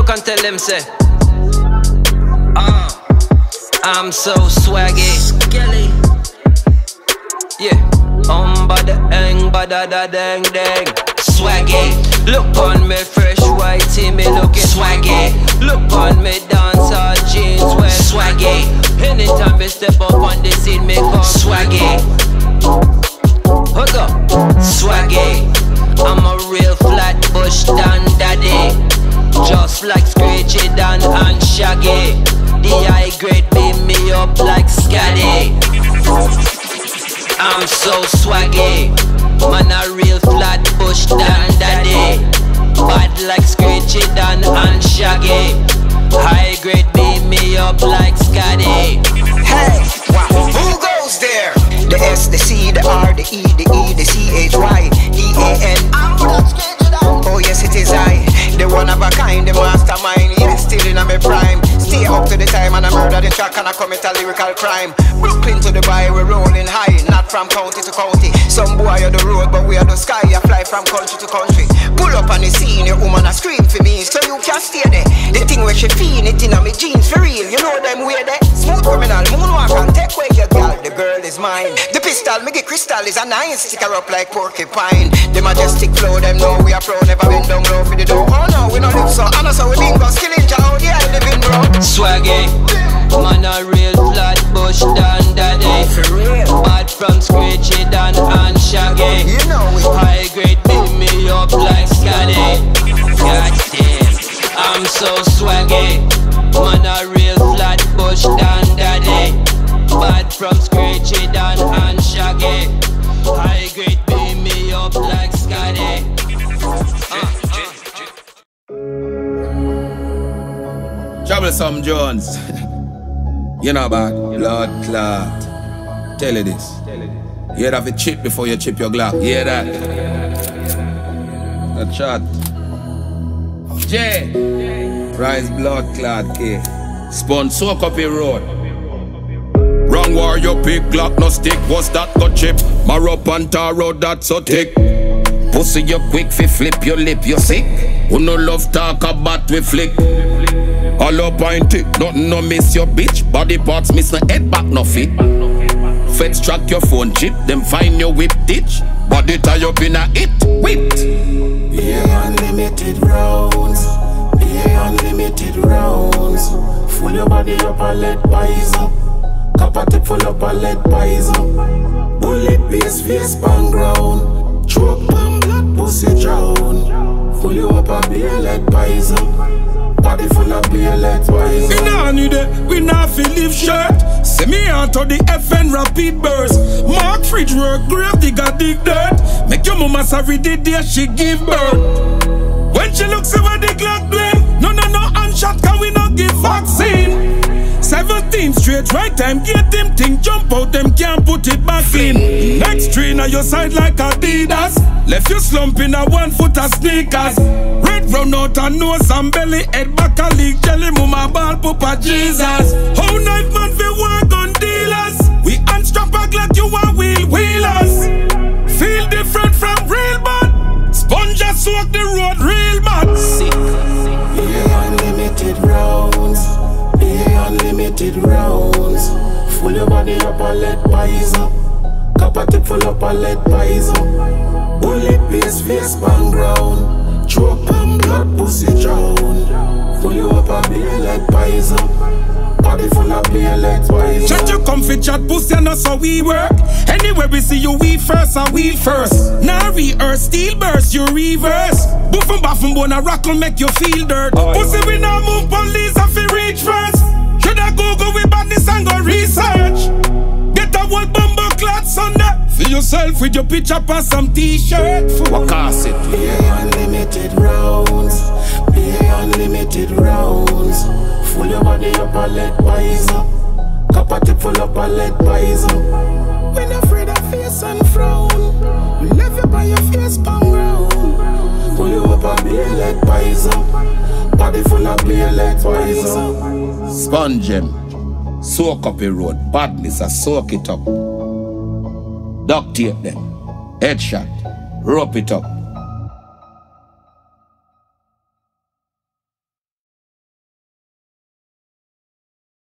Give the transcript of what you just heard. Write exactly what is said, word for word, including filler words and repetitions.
Fuck and tell them say uh, I'm so swaggy. Skelly. Yeah. Um bada eng bada da dang dang. Swaggy. Look on me fresh white tee, me looking swaggy. Look on me dance all jeans wear swaggy. Anytime me step up on the scene me come swaggy. Hook up, swaggy. I'm a real flat bush Dan daddy. Just like Screechy Dan and Shaggy. The high grade beam me up like Scatty. I'm so swaggy. Man a real flat bush Dan daddy. Bad like Screechy Dan and Shaggy. High grade beam me up like Scatty. Hey, wow, who goes there? The S, the C, the R, the E, the E, the C H Y, D A N. Oh yes it is I, the one of a kind, the mastermind. Yes, still in my prime. Stay up to the time and I murder the track and I commit a lyrical crime. Brooklyn to Dubai, we're rolling high, not from county to county. Some boy on the road, but we are the sky. I fly from country to country. Pull up on the scene, your woman a scream for me, so you can stay there. The thing where she feel it in my jeans for real. You know them way there. Smooth criminal, moonwalk and take away your girl. The girl is mine. The pistol, me get crystal is a nine. Stick her up like porcupine. The majestic flow, them know we are pro. Never been down low for the door. Oh no, we don't live so. I know so we bingo, skilling out. Yeah, living bro. Swaggy. Man a real flat bush Dan daddy. Oh, for real. Bad from Screechy Dan and Shaggy. You know it. High grade beat me up like Scatty. God damn, I'm so swaggy. Man a real flat bush Dan daddy. Bad from Screechy Dan and Shaggy. High grade beat me up like Scatty. uh, uh. Troublesome Jones. You know about blood clot. Tell you this. You have a chip before you chip your Glock. Hear that? A shot. J. Rise blood clot K. Spawn soak up your road. Wrong war you pick Glock no stick. What's that got chip? Mar up and tar road that so thick. Pussy you quick fi flip your lip you sick. Who no love talk about we flick. All up and tick, nothing no miss your bitch. Body parts miss no head back no fit. Feds track your phone chip, them find your whip ditch. Body tie up in a it, whipped. Yeah, unlimited rounds. Yeah, unlimited rounds. Full your body up and let pies up. Copper tip full up and let pies up. Bullet base face pan ground. Choke pan blood pussy drown. Full you up and be let pies up. Body full of beer, let's wise. We nah need it, we nah feel live shirt. See me out of the F N rapid burst. Mark fridge work, grave digger dig dirt. Make your mama sorry the day she give birth. When she looks over the Glock doing, no no no unshot can we not give vaccine. Seventeen straight right time, get them thing jump out, them can't put it back in. Next train on your side like Adidas. Left you slump in a one foot of sneakers. Red run out and nose and belly, head back a leak, jelly mama ball papa Jesus. How knife man fi work on dealers. We unstrap a Glock, you a wheel wheelers. Feel different from real bad. Sponge just soak the road real bad. Sick. Yeah, unlimited rounds. Yeah, unlimited rounds. Full your body up and let pies up. Copper tip full up and let pies up. Bullet base face pan ground. Choke and blood pussy drown. Full you up and be let pies up. Body full of beer, let's pies up. Chat you comfy chat pussy and that's how we work. Anywhere we see you we first and we first. Now rehearse, steel burst, you reverse. Buffin baffin bone a rock will make you feel dirt. Oh, pussy we now move police and fi reach first. Should I Google we badness and go research? Get a whole bumbo clot Sunday. Feel yourself with your picture and some t-shirt. What cast it? Yeah, unlimited rounds. Yeah, unlimited rounds. Full your body up and let pies up. Copper tip full up and let pies up. When afraid of face and frown, we left you by your face pan ground. Full you up and be let pies up. Body full of beer, let pies up. Sponge them, soak up your road, badness a soak it up. Duct tape them, headshot, rope it up.